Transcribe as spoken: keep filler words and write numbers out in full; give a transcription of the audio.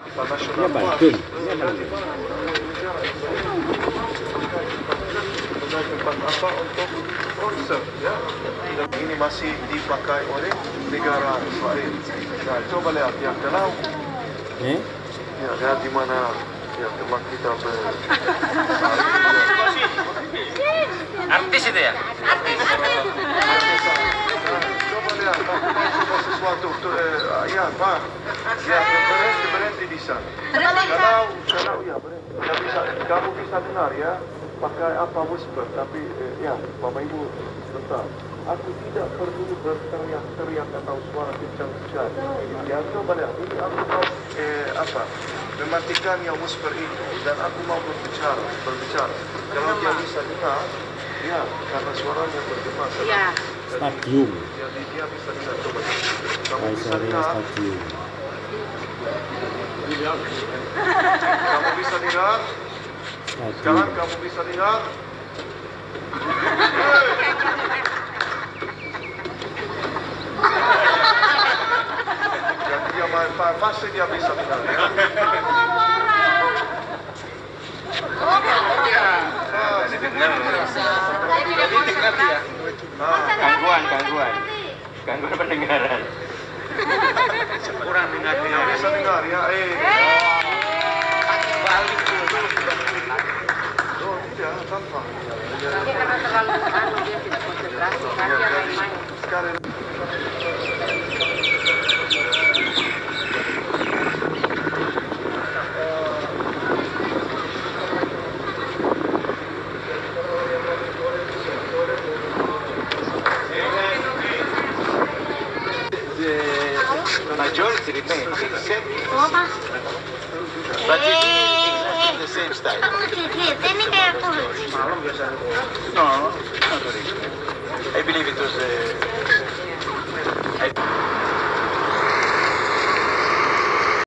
Dia Bandung. Dia Bandung. Tempat apa untuk konser, ya? Ini masih dipakai oleh negara Israel. Nah, coba lihat ya, kalau Eh? ya lihat di mana ya teman kita ber. Artis itu ya? Coba lihat, coba sesuatu tuh, eh, ya Pak, ya berhenti berhenti di sana. Kalau kalau ya berhenti, ya, bisa, kamu bisa dengar ya, pakai apa whisper, tapi eh, ya Bapak Ibu sebentar. Aku tidak perlu berteriak-teriak atau suara kencang sekali. Ya coba lihat, ini aku mau eh, apa? Mematikan yang whisper itu dan aku mau berbicara, berbicara. Kalau dia bisa dengar, ya karena suaranya bergema. Iya. Stadium. Jadi dia bisa dengar, coba. Kamu bisa Kaisar dengar. Stadium. Kamu bisa dengar. Sekarang Stadium. kamu bisa dengar. Jadi dia main masih dia bisa dengar ya. Gangguan, gangguan. Gangguan pendengaran. Kurang dengar dia bisa dengar ya. Eh. Balik dulu. Oh tidak tanpa. Tapi karena terlalu anu dia tidak konsentrasi, kan dia main-main. Sekali. Majority remains except Apa? but it is the same style. Ini kayak aku. No, not really. I believe it was uh,